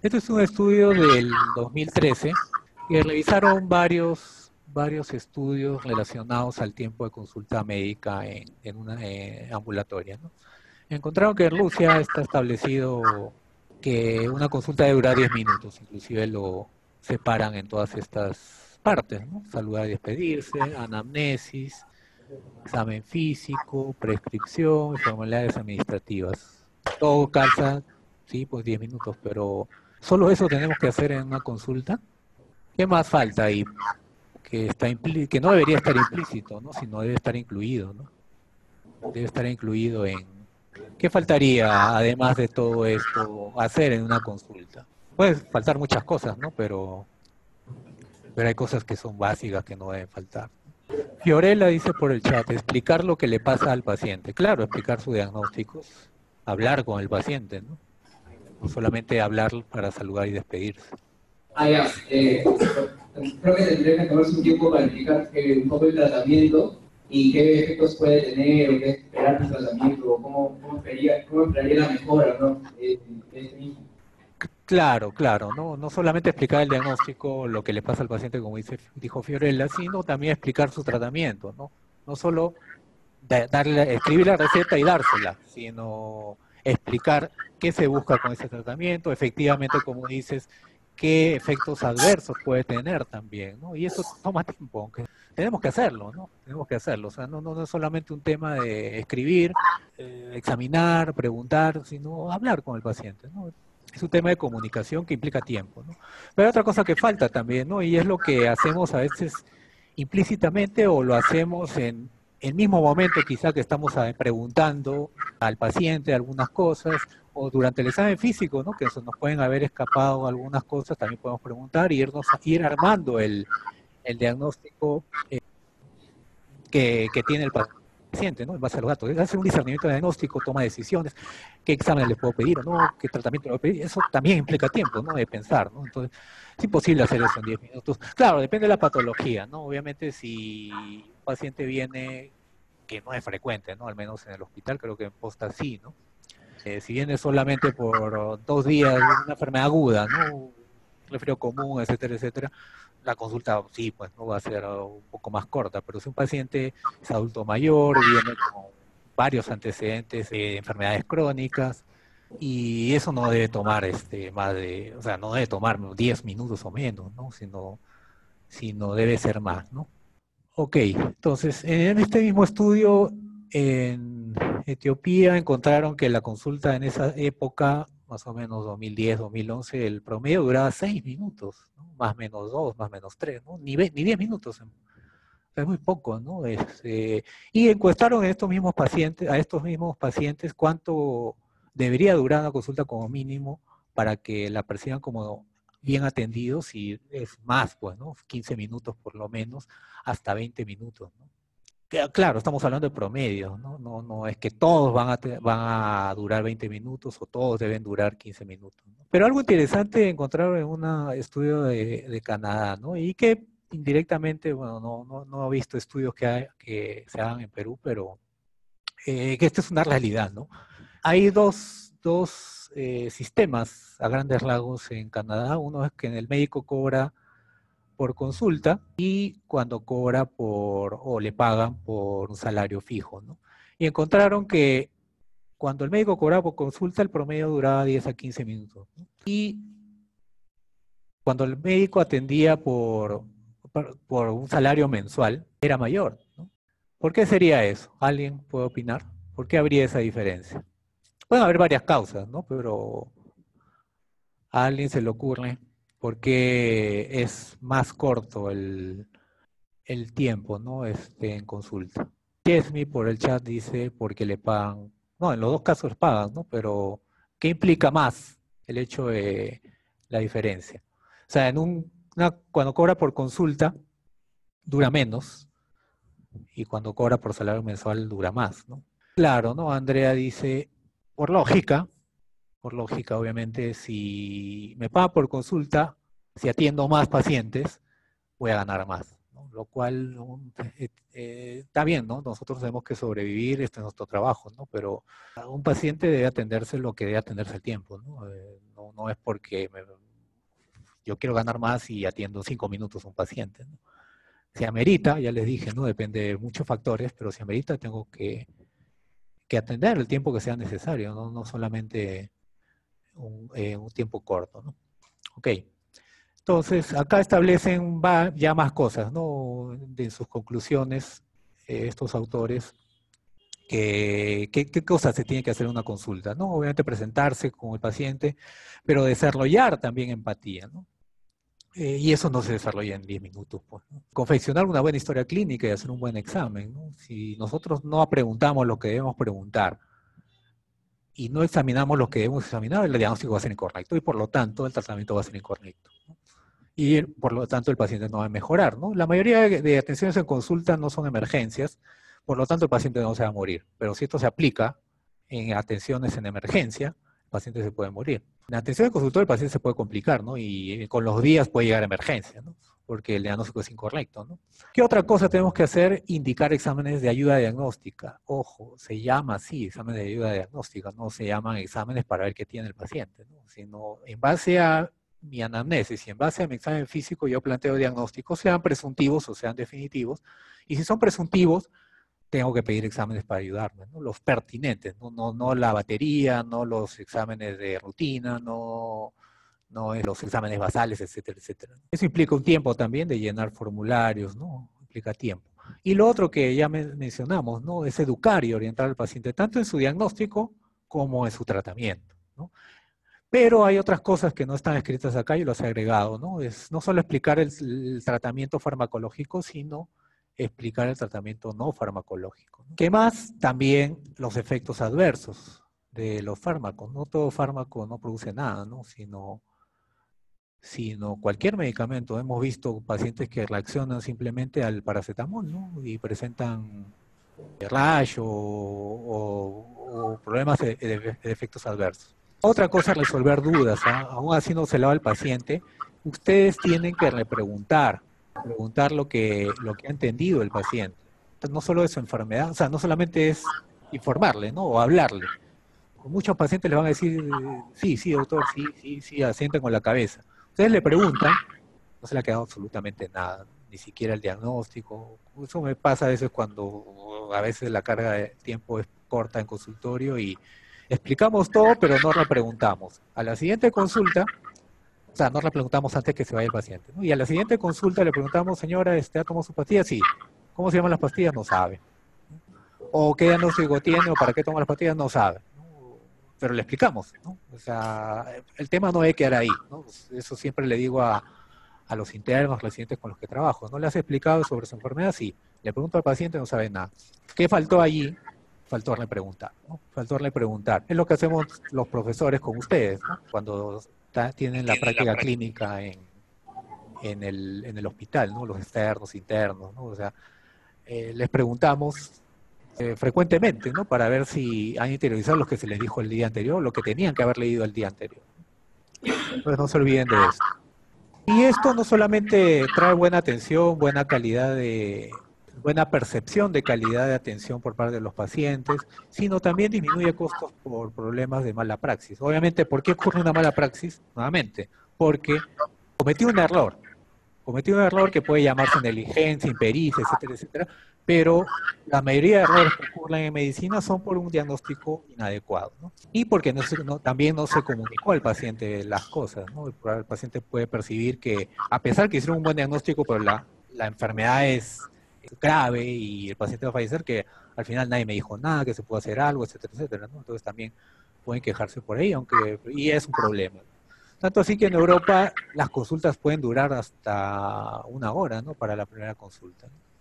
Este es un estudio del 2013 que revisaron varios estudios relacionados al tiempo de consulta médica en una ambulatoria, ¿no? Encontraron que en Rusia está establecido que una consulta debe durar 10 minutos, inclusive lo separan en todas estas partes, ¿no? Saludar y despedirse, anamnesis, examen físico, prescripción y formularios administrativas. Todo calza, sí, pues 10 minutos, pero solo eso tenemos que hacer en una consulta. ¿Qué más falta ahí? Que no debería estar implícito, ¿no? Sino debe estar incluido, ¿no? Debe estar incluido en... ¿Qué faltaría, además de todo esto, hacer en una consulta? Puede faltar muchas cosas, ¿no? Pero hay cosas que son básicas que no deben faltar. Fiorella dice por el chat, explicar lo que le pasa al paciente. Claro, explicar sus diagnósticos, hablar con el paciente, ¿no? No solamente hablar para saludar y despedirse. Ah, ya. Creo que tendría que tomarse un tiempo para explicar un poco el tratamiento y qué efectos puede tener, o qué esperar del tratamiento, o cómo esperaría la mejora, ¿no? De este mismo. Claro, ¿no? No solamente explicar el diagnóstico, lo que le pasa al paciente, como dijo Fiorella, sino también explicar su tratamiento, ¿no? No solo escribir la receta y dársela, sino explicar qué se busca con ese tratamiento, efectivamente, como dices, qué efectos adversos puede tener también, ¿no? Y eso toma tiempo, aunque tenemos que hacerlo, ¿no? Tenemos que hacerlo, o sea, no es solamente un tema de escribir, examinar, preguntar, sino hablar con el paciente, ¿no? Es un tema de comunicación que implica tiempo, ¿no? Pero hay otra cosa que falta también, ¿no? Y es lo que hacemos a veces implícitamente o lo hacemos en el mismo momento quizá que estamos preguntando al paciente algunas cosas, o durante el examen físico, ¿no? Que se nos pueden haber escapado algunas cosas, también podemos preguntar y ir armando el diagnóstico que tiene el paciente, ¿no? En base a los datos. Hacer un discernimiento de diagnóstico, toma decisiones, qué examen le puedo pedir o no, qué tratamiento le puedo pedir. Eso también implica tiempo, ¿no? De pensar, ¿no? Entonces, es imposible hacer eso en 10 minutos. Claro, depende de la patología, ¿no? Obviamente, si un paciente viene, que no es frecuente, ¿no? Al menos en el hospital, creo que en posta sí, ¿no? Si viene solamente por 2 días, una enfermedad aguda, ¿no? Un resfriado común, etcétera, etcétera, la consulta sí, pues no va a ser un poco más corta, pero si un paciente es adulto mayor, viene con varios antecedentes de enfermedades crónicas, y eso no debe tomar más de, o sea, no debe tomar 10 minutos o menos, ¿no? Sino debe ser más, ¿no? Ok, entonces, en este mismo estudio en Etiopía encontraron que la consulta en esa época, más o menos 2010, 2011, el promedio duraba 6 minutos, ¿no? Más menos 2, más menos 3, ¿no? Ni 10 minutos, es muy poco, ¿no? Y encuestaron a estos mismos pacientes cuánto debería durar una consulta como mínimo para que la perciban como bien atendidos, y es más, pues, ¿no? 15 minutos por lo menos, hasta 20 minutos, ¿no? Claro, estamos hablando de promedio, ¿no? No es que todos van a durar 20 minutos o todos deben durar 15 minutos, ¿no? Pero algo interesante encontraron en un estudio de Canadá, ¿no? Y que indirectamente, bueno, no he visto estudios que se hagan en Perú, pero que esta es una realidad, ¿no? Hay dos sistemas a grandes rasgos en Canadá. Uno es que el médico cobra por consulta y cuando cobra o le pagan por un salario fijo, ¿no? Y encontraron que cuando el médico cobraba por consulta, el promedio duraba 10 a 15 minutos, ¿no? Y cuando el médico atendía por un salario mensual, era mayor, ¿no? ¿Por qué sería eso? ¿Alguien puede opinar? ¿Por qué habría esa diferencia? Pueden haber varias causas, ¿no? Pero a alguien se le ocurre por qué es más corto el tiempo, ¿no? En consulta. Chesmi por el chat dice porque le pagan, no, en los dos casos pagan, ¿no? Pero ¿qué implica más el hecho de la diferencia? O sea, cuando cobra por consulta dura menos, y cuando cobra por salario mensual dura más, ¿no? Claro, ¿no? Andrea dice, por lógica, obviamente, si me pagan por consulta, si atiendo más pacientes, voy a ganar más, ¿no? Lo cual está bien, ¿no? Nosotros tenemos que sobrevivir, este es nuestro trabajo, ¿no? Pero a un paciente debe atenderse lo que debe atenderse el tiempo, ¿no? no es porque yo quiero ganar más y atiendo 5 minutos a un paciente, ¿no? Si amerita, ya les dije, ¿no? Depende de muchos factores, pero si amerita tengo que atender el tiempo que sea necesario, no solamente un tiempo corto, ¿no? Ok. Entonces, acá establecen ya más cosas, ¿no? De sus conclusiones, estos autores, qué cosas se tiene que hacer en una consulta, ¿no? Obviamente presentarse con el paciente, pero desarrollar también empatía, ¿no? Y eso no se desarrolla en 10 minutos, pues, ¿no? Confeccionar una buena historia clínica y hacer un buen examen, ¿no? Si nosotros no preguntamos lo que debemos preguntar y no examinamos lo que debemos examinar, el diagnóstico va a ser incorrecto y por lo tanto el tratamiento va a ser incorrecto, ¿no? Y por lo tanto el paciente no va a mejorar, ¿no? La mayoría de atenciones en consulta no son emergencias, por lo tanto el paciente no se va a morir. Pero si esto se aplica en atenciones en emergencia, el paciente se puede morir. En atención de consultorio el paciente se puede complicar, ¿no? Y con los días puede llegar a emergencia, ¿no? Porque el diagnóstico es incorrecto, ¿no? ¿Qué otra cosa tenemos que hacer? Indicar exámenes de ayuda diagnóstica. Ojo, se llama así, exámenes de ayuda diagnóstica, no se llaman exámenes para ver qué tiene el paciente, ¿no? Sino en base a mi anamnesis y en base a mi examen físico yo planteo diagnósticos, sean presuntivos o sean definitivos, y si son presuntivos, tengo que pedir exámenes para ayudarme, ¿no? Los pertinentes, no la batería, no los exámenes de rutina, no los exámenes basales, etcétera, etcétera. Eso implica un tiempo también de llenar formularios, ¿no? Implica tiempo. Y lo otro que ya mencionamos, ¿no? Es educar y orientar al paciente tanto en su diagnóstico como en su tratamiento, ¿no? Pero hay otras cosas que no están escritas acá y los he agregado, ¿no? Es no solo explicar el tratamiento farmacológico, sino explicar el tratamiento no farmacológico, ¿no? ¿Qué más? También los efectos adversos de los fármacos. No todo fármaco no produce nada, ¿no? Sino cualquier medicamento. Hemos visto pacientes que reaccionan simplemente al paracetamol, ¿no? Y presentan rash o problemas de efectos adversos. Otra cosa es resolver dudas, ¿ah? Aún así no se le va al paciente. Ustedes tienen que preguntar lo que ha entendido el paciente. Entonces, no solo de su enfermedad, o sea, no solamente es informarle, ¿no? O hablarle. Muchos pacientes le van a decir, sí, sí, doctor, sí, asienten con la cabeza. Ustedes le preguntan, no se le ha quedado absolutamente nada, ni siquiera el diagnóstico. Eso me pasa a veces cuando a veces la carga de tiempo es corta en consultorio y explicamos todo, pero no le preguntamos. A la siguiente consulta, o sea, no le preguntamos antes que se vaya el paciente, ¿no? Y a la siguiente consulta le preguntamos, señora, ¿ha tomado sus pastillas? Sí. ¿Cómo se llaman las pastillas? No sabe. O qué diagnóstico tiene o para qué toma las pastillas, no sabe, ¿no? Pero le explicamos, ¿no? O sea, el tema no debe quedar ahí, ¿no? Eso siempre le digo a los internos, residentes con los que trabajo. ¿No le has explicado sobre su enfermedad? Sí. Le pregunto al paciente, no sabe nada. ¿Qué faltó allí? Faltarle preguntar, ¿no? Faltarle preguntar. Es lo que hacemos los profesores con ustedes, ¿no? Cuando tienen la práctica clínica en el hospital, ¿no? Los externos, internos, ¿no? O sea, les preguntamos frecuentemente, ¿no? Para ver si han interiorizado lo que se les dijo el día anterior, lo que tenían que haber leído el día anterior. Entonces no se olviden de esto. Y esto no solamente trae buena atención, buena percepción de calidad de atención por parte de los pacientes, sino también disminuye costos por problemas de mala praxis. Obviamente, ¿por qué ocurre una mala praxis? Nuevamente, porque cometí un error. Cometí un error que puede llamarse negligencia, impericia, etcétera, etcétera, pero la mayoría de errores que ocurren en medicina son por un diagnóstico inadecuado, ¿no? Y porque también no se comunicó al paciente las cosas, ¿no? El paciente puede percibir que, a pesar que hicieron un buen diagnóstico, pero la enfermedad es grave y el paciente va a fallecer, que al final nadie me dijo nada, que se puede hacer algo, etcétera, etcétera, ¿no? Entonces también pueden quejarse por ahí, y es un problema. Tanto así que en Europa las consultas pueden durar hasta 1 hora, ¿no? Para la primera consulta, ¿no?